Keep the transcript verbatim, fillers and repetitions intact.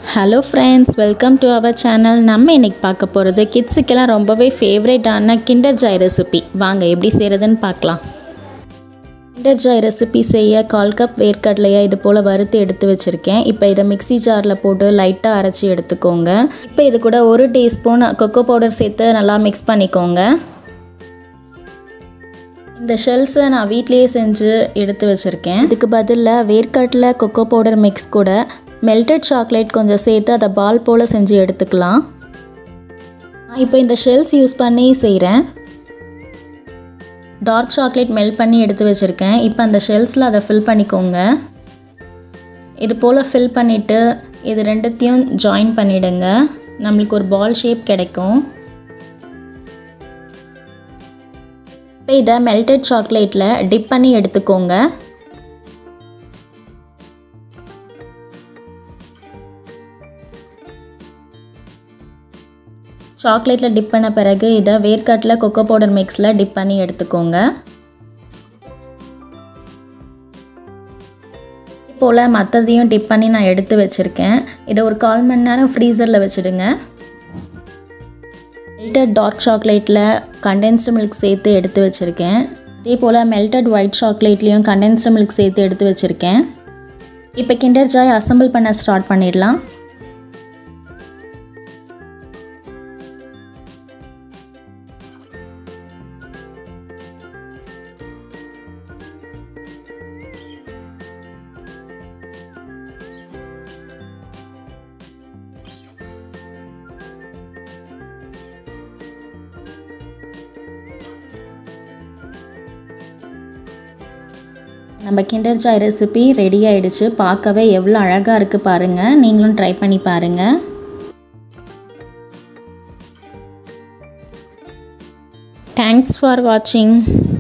Hello friends, welcome to our channel. நம்ம இன்னைக்கு பார்க்க போறது கிட்ஸ்க்கெல்லாம் ரொம்பவே ஃபேவரட்டான Kinder Joy ரெசிபி. வாங்க எப்படி செய்யறதுன்னு பார்க்கலாம். Kinder Joy ரெசிபி செய்ய கால் கப் வேர்க்கடலையை இது போல வறுத்து எடுத்து வச்சிருக்கேன். இப்போ இத மிக்ஸி ஜார்ல போட்டு லைட்டா அரைச்சு எடுத்துக்கோங்க. இப்போ இது கூட ஒரு டீஸ்பூன் கொக்கோ பவுடர் சேர்த்து நல்லா mix பண்ணிக்கோங்க. இந்த ஷெல்ஸை நான் வீட்லயே செஞ்சு எடுத்து வச்சிருக்கேன். இதுக்கு பதிலா வேர்க்கடலை கொக்கோ பவுடர் mix கூட melted chocolate கொஞ்சம் சேர்த்து அத பால் போல செஞ்சு எடுத்துக்கலாம். நான் இப்போ இந்த ஷெல்ஸ் யூஸ் பண்ணி செய்றேன். டார்க் சாக்லேட் மெல்ட் பண்ணி எடுத்து வச்சிருக்கேன். இப்போ அந்த ஷெல்ஸ்ல அத ஃபில் பண்ணிக்கோங்க. இது போல ஃபில் பண்ணிட்டு இது ரெண்டுத்தையும் ஜாயின் பண்ணிடுங்க. நமக்கு ஒரு பால் ஷேப் கிடைக்கும். இப்போ இத melted chocolateல டிப் பண்ணி எடுத்துக்கோங்க. சாக்லேட்ல டிப் பண்ண பிறகு இத வேர்க்கடலை கொக்கோ பவுடர் மிக்ஸ்ல டிப் பண்ணி எடுத்துக்கோங்க. இப்போல மத்ததையும் டிப் பண்ணி நான் எடுத்து வச்சிருக்கேன். இத ஒரு கால் மணி நேரம் ஃப்ரீசர்ல வச்சிடுங்க. melted dark chocolateல condensed milk சேர்த்து எடுத்து வச்சிருக்கேன். அதே போல melted white chocolateலயும் condensed milk சேர்த்து எடுத்து வச்சிருக்கேன். இப்போ Kinder Joy assemble பண்ண ஸ்டார்ட் பண்ணிடலாம். நம்ம Kinder Joy ரெசிபி ரெடி ஆயிடுச்சு. பார்க்கவே எவ்வளவு அழகா இருக்கு பாருங்க. நீங்களும் ட்ரை பண்ணி பாருங்க. Thanks for watching.